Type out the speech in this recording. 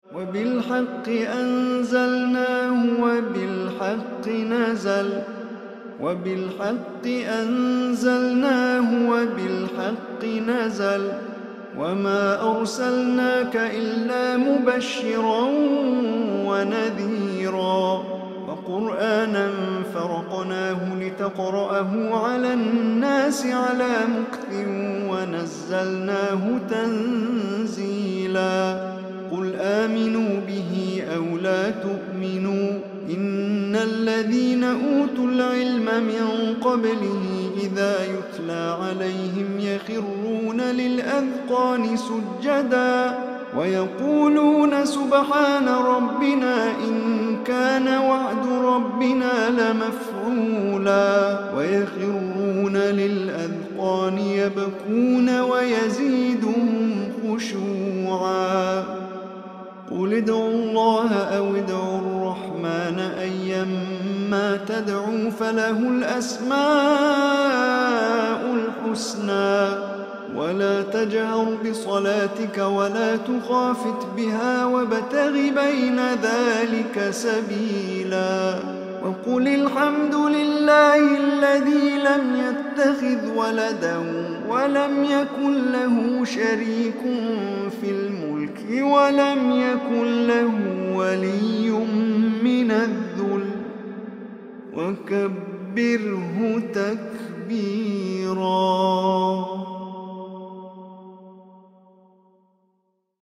وبالحق أنزلناه وبالحق نزل وما أرسلناك إلا مبشرا ونذيرا وقرآنا فرقناه لتقرأه على الناس على مكث ونزلناه تنزيلا قل آمنوا به أو لا تؤمنوا إن الذين أوتوا العلم من قبله إذا يتلى عليهم يخرون للأذقان سجدا ويقولون سبحان ربنا إن كان وعد ربنا لمفعولا ويخرون للأذقان يبكون ويزيدهم خشوعا قل ادعوا الله أو ادعوا الرحمن أيما تدعوا فله الأسماء الحسنى ولا تجهر بصلاتك ولا تخافت بها وابتغ بين ذلك سبيلا وقل الحمد لله الذي لم يتخذ ولدا ولم يكن له شريك في الملك ولم يكن له ولي من الذل وكبره تكبيرا.